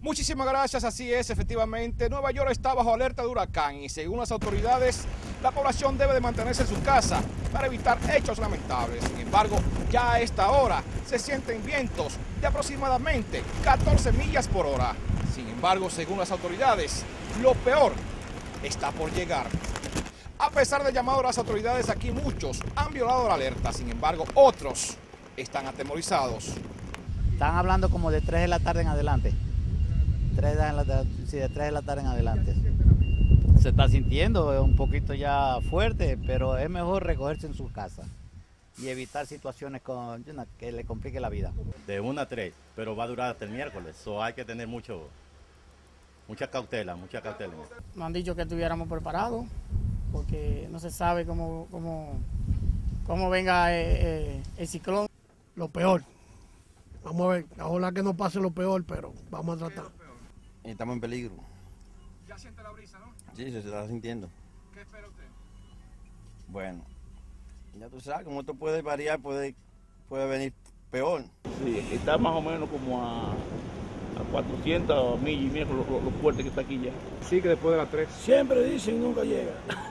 Muchísimas gracias, así es, efectivamente, Nueva York está bajo alerta de huracán y según las autoridades, la población debe de mantenerse en su casa para evitar hechos lamentables. Sin embargo, ya a esta hora se sienten vientos de aproximadamente 14 millas por hora. Sin embargo, según las autoridades, lo peor está por llegar. A pesar del llamado de las autoridades, aquí muchos han violado la alerta, sin embargo, otros están atemorizados. Están hablando como de 3 de la tarde en adelante. De 3 de la tarde en adelante. Se está sintiendo un poquito ya fuerte, pero es mejor recogerse en su casa y evitar situaciones que le complique la vida. De 1 a 3, pero va a durar hasta el miércoles, so hay que tener mucha cautela. Nos han dicho que estuviéramos preparados, porque no se sabe cómo venga el ciclón. Lo peor. Vamos a ver, ojalá que no pase lo peor, pero vamos a tratar. Estamos en peligro. ¿Ya siente la brisa, no? Sí, se está sintiendo. ¿Qué espera usted? Bueno, ya tú sabes, como esto puede variar, puede venir peor. Sí, está más o menos como a 400 millas y mira lo fuerte que está aquí ya. Sí, que después de las 3. Siempre dicen, nunca llega.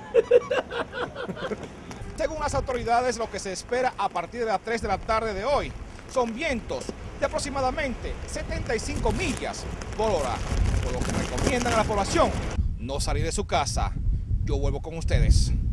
Según las autoridades, lo que se espera a partir de las 3 de la tarde de hoy son vientos de aproximadamente 75 millas por hora, por lo que recomiendan a la población no salir de su casa. Yo vuelvo con ustedes.